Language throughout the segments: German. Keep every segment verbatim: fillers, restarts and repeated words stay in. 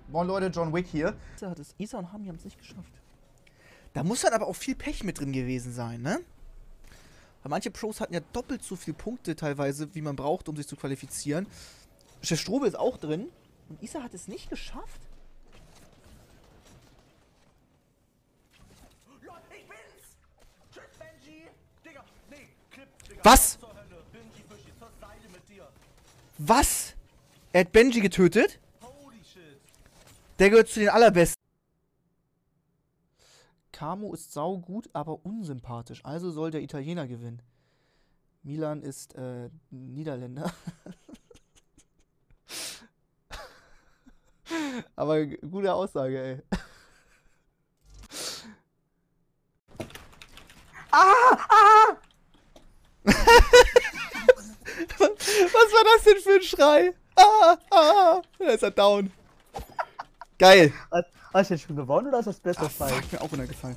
Moin Leute, John Wick hier. Isa hat es. Isa und Hami haben es nicht geschafft. Da muss dann aber auch viel Pech mit drin gewesen sein, ne? Weil manche Pros hatten ja doppelt so viele Punkte teilweise, wie man braucht, um sich zu qualifizieren. Chef Strobel ist auch drin. Und Isa hat es nicht geschafft? Was? Was? Er hat Benji getötet? Der gehört zu den allerbesten. Camo ist saugut, aber unsympathisch. Also soll der Italiener gewinnen. Milan ist äh, Niederländer. Aber gute Aussage, ey. Ah! Ah! Was war das denn für ein Schrei? Ah! Ah! Da ist er down. Geil. Hast du jetzt schon gewonnen oder ist das Best of Five? Five? Fuck, mir auch runtergefallen.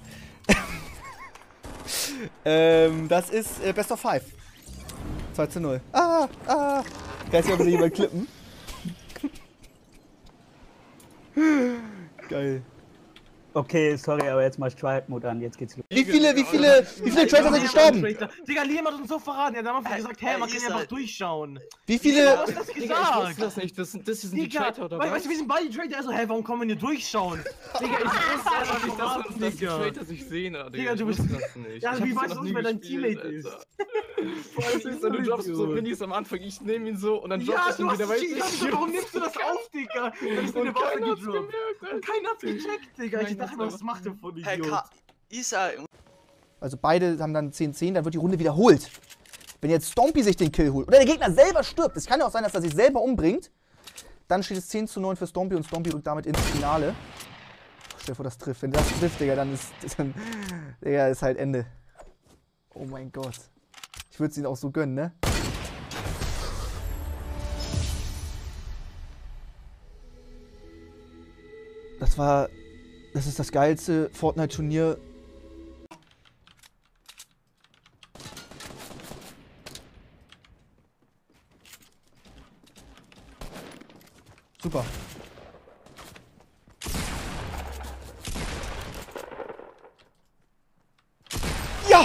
ähm, das ist äh, Best of Five. zwei zu null. Ah, ah. Kann ich aber jemand klippen? Geil. Okay, sorry, aber jetzt mal Strike-Mode an, jetzt geht's los. Wie viele, wie viele, wie viele Trader sind gestorben? Digga, Liam hat uns so verraten. Er hat am Anfang gesagt, hey, man kann einfach durchschauen. Wie viele... Du hast das gesagt. Ich wusste das nicht, das sind, das sind die Traitor dabei. Weißt du, wir sind beide Traitor. Er so, hey, warum kommen wir nicht durchschauen? Digga, ich wusste einfach nicht, dass, dass die Traitor sich sehen, Digga. Digga, du bist... das nicht. Ja, wie weißt du nicht, wer dein Teammate ist? Weißt du, du droppst so Minis am Anfang, ich nehme ihn so und dann droppst ja, ich ihn wieder, weißt du? Warum nimmst du das auf, Digga? Dann ist eine Waffe gedroppt. Und keiner hat's gecheckt, Digga. Ich dachte, was macht der von Idiot? Isa. Also beide haben dann zehn zehn, dann wird die Runde wiederholt. Wenn jetzt Stompy sich den Kill holt oder der Gegner selber stirbt, es kann ja auch sein, dass er sich selber umbringt, dann steht es zehn zu neun für Stompy und Stompy rückt damit ins Finale. Stell dir vor, das trifft. Wenn das trifft, Digga, dann ist, dann, Digga, ist halt Ende. Oh mein Gott. Ich würde es ihnen auch so gönnen, ne? Das war... Das ist das geilste Fortnite-Turnier. Super. Ja!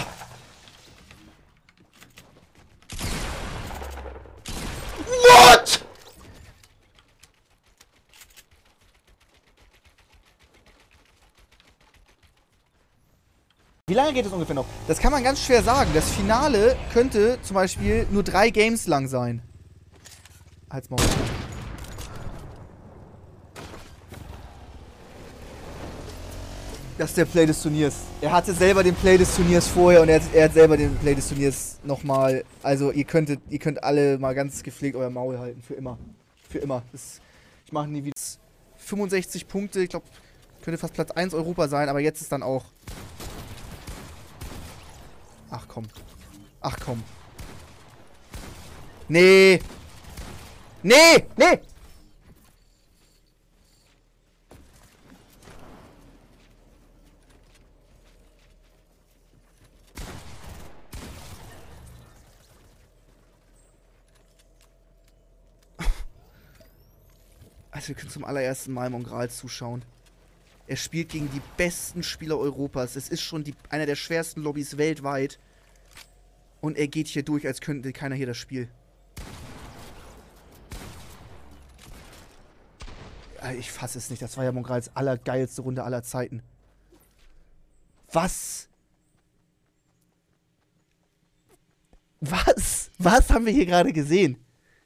What? Wie lange geht es ungefähr noch? Das kann man ganz schwer sagen. Das Finale könnte zum Beispiel nur drei Games lang sein. Halt's mal. Das ist der Play des Turniers. Er hatte selber den Play des Turniers vorher und er hat, er hat selber den Play des Turniers nochmal. Also ihr könntet, ihr könnt alle mal ganz gepflegt euer Maul halten. Für immer. Für immer. Das, ich mache nie wieder fünfundsechzig Punkte. Ich glaube, könnte fast Platz eins Europa sein, aber jetzt ist dann auch... Ach komm. Ach komm. Nee. Nee. Nee. Also wir können zum allerersten Mal Mongral zuschauen. Er spielt gegen die besten Spieler Europas. Es ist schon die, einer der schwersten Lobbys weltweit. Und er geht hier durch, als könnte keiner hier das Spiel. Ich fasse es nicht. Das war ja Mongrals allergeilste Runde aller Zeiten. Was? Was? Was haben wir hier gerade gesehen?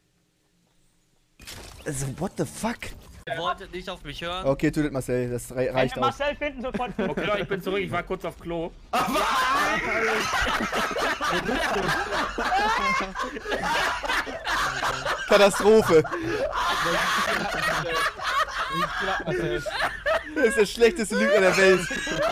Also, what the fuck? Ihr wolltet nicht auf mich hören. Okay, tötet Marcel, das rei reicht auch. Marcel finden sofort. Okay, Leute, ich bin zurück, ich war kurz auf Klo. Katastrophe. Das ist der schlechteste Lügner der Welt.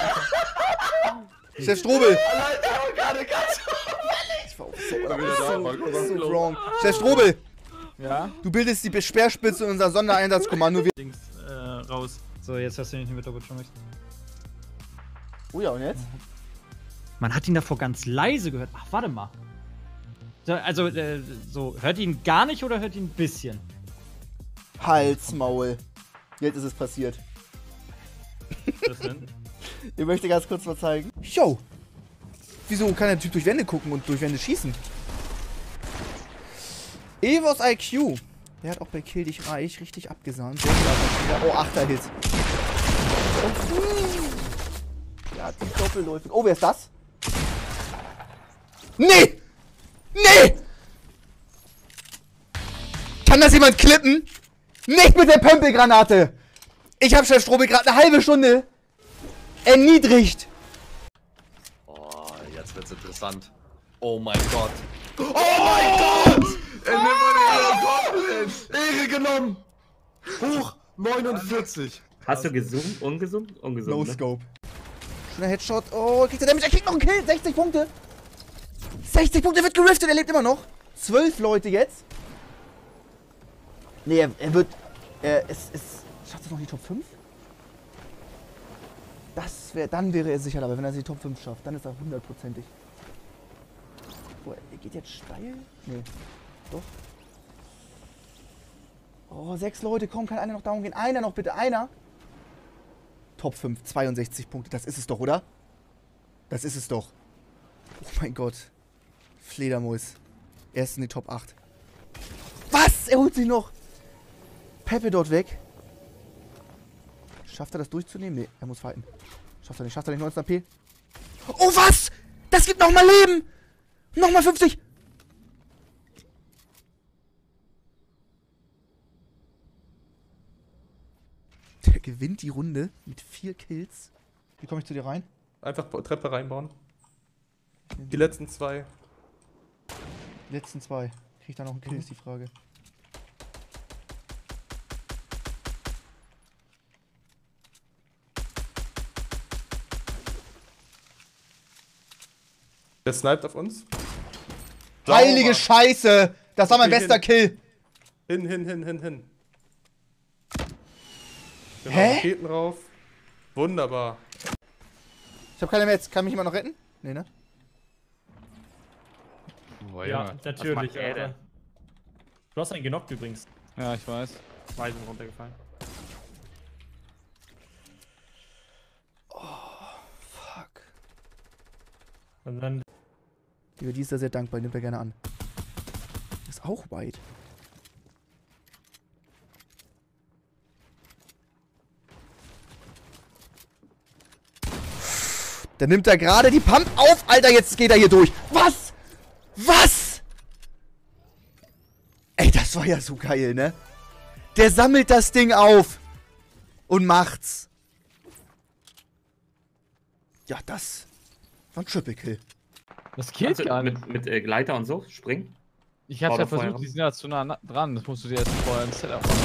Chef Strobel. Ich war auch so, so, so wrong. Chef Strobel. Ja? Du bildest die Speerspitze unserer Sondereinsatzkommando. Dings, äh, raus. So, jetzt hast du nicht mit Doppel schon recht. Oh ja, und jetzt? Man hat ihn davor ganz leise gehört. Ach, warte mal. So, also, äh, so, hört ihn gar nicht oder hört ihn ein bisschen? Halsmaul. Jetzt ist es passiert. Was denn? Ich möchte ganz kurz was zeigen. Yo! Wieso kann der Typ durch Wände gucken und durch Wände schießen? Evos I Q. Der hat auch bei Kill dich reich richtig abgesahnt. Oh, achter Hit. Ja, die Doppelläufe. Oh, wer ist das? Nee! Nee! Kann das jemand klippen? Nicht mit der Pömpelgranate! Ich hab Chef Strobel gerade eine halbe Stunde erniedrigt. Oh, jetzt wird's interessant. Oh mein Gott. Oh mein Gott! Er nimmt meine Ehre Ehre genommen! Hoch neunundvierzig. Hast du gesummt? Ungesummt? Ungesummt. No ne? Scope. Schöner Headshot. Oh, kriegt er Damage. Er kriegt noch einen Kill. sechzig Punkte. sechzig Punkte, wird geriftet. Er lebt immer noch. zwölf Leute jetzt. Nee, er, er wird. Er ist. ist schafft er noch die Top fünf? Das wäre. Dann wäre er sicher, aber wenn er die Top fünf schafft, dann ist er hundertprozentig. Oh, er geht jetzt steil? Nee. Doch. Oh, sechs Leute, komm, kann einer noch down gehen? Einer noch bitte, einer. Top fünf, zweiundsechzig Punkte, das ist es doch, oder? Das ist es doch. Oh mein Gott. Fledermaus. Er ist in die Top acht. Was? Er holt sich noch. Pepe dort weg. Schafft er das durchzunehmen? Nee, er muss fighten. Schafft er nicht, schafft er nicht, neunzehn A P. Oh, was? Das gibt nochmal Leben. Nochmal fünfzig. Der gewinnt die Runde mit vier Kills. Wie komme ich zu dir rein? Einfach Treppe reinbauen. Die letzten zwei. Die letzten zwei. Krieg ich da noch einen Kill, mhm. ist die Frage. Der sniped auf uns. Heilige Scheiße! Das war mein Okay, bester hin. Kill. Hin, hin, hin, hin, hin. Genau, Hä? Raketen rauf. Wunderbar. Ich hab keine mehr jetzt. Kann mich jemand noch retten? Nee, ne? Boah, Ja, Junge. natürlich. Was macht er denn? Du hast einen genockt übrigens. Ja, ich weiß. Zwei sind runtergefallen. Fuck. Und dann. Über die ist er sehr dankbar, nimmt er gerne an. Das ist auch weit. Dann nimmt er gerade die Pump auf. Alter, jetzt geht er hier durch. Was? Was? Ey, das war ja so geil, ne? Der sammelt das Ding auf. Und macht's. Ja, das war ein Triple Kill. Das geht Also, gar nicht. mit mit äh, Gleiter und so, springen. Ich hab's Oder ja vorher versucht, noch? die sind ja zu nah na- dran. Das musst du dir erst vorher im Setup machen.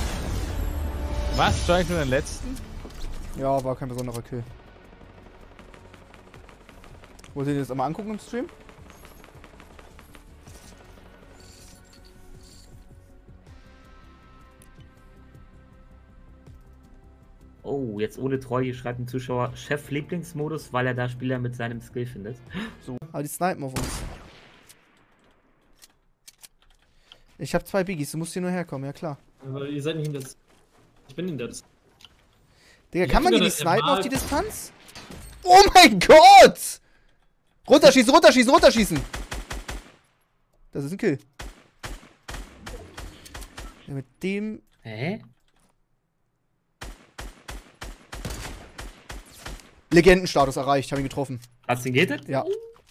Was? Steig nur den letzten? Ja, war kein besonderer Kill. Wollt ihr das einmal angucken im Stream? Oh, jetzt ohne Treue schreibt ein Zuschauer Chef Lieblingsmodus, weil er da Spieler mit seinem Skill findet. So. Aber die snipen auf uns. Ich hab zwei Biggies, du musst hier nur herkommen, ja klar. Aber ihr seid nicht in der... Ich bin in der... Digga, Ich kann hab man die sogar nicht das snipen Mal- auf die Distanz? Oh mein Gott! Runterschießen, runterschießen, runterschießen! Das ist ein Kill. Ja, mit dem... Hä? Legendenstatus erreicht, hab ihn getroffen. Hast du ihn gehittet? Ja.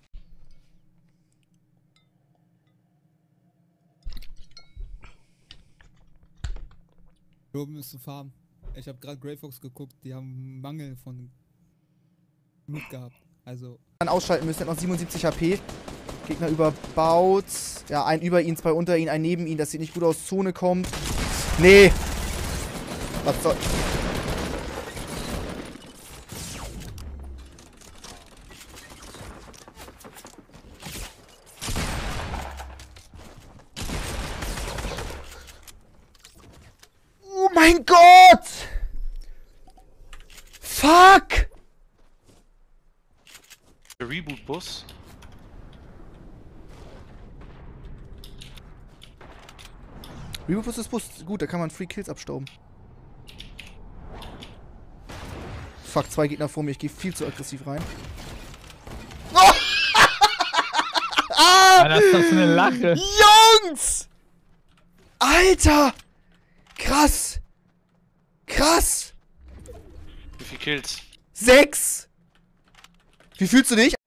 Hier oben ist eine Farm. Ich habe gerade Grey Fox geguckt, die haben Mangel von Loot gehabt. Also. Dann ausschalten müssen, er hat noch siebenundsiebzig H P. Gegner überbaut. Ja, ein über ihn, zwei unter ihn, ein neben ihn. Das sieht nicht gut aus. Zone kommt. Nee. Was soll... Oh mein Gott! Fuck! Reboot-Bus. Reboot ist Bus. Gut, da kann man Free Kills abstauben. Fuck, zwei Gegner vor mir. Ich gehe viel zu aggressiv rein. Alter, ist das für eine Lache? Jungs! Alter! Krass! Krass! Wie viel Kills? Sechs! Wie fühlst du dich?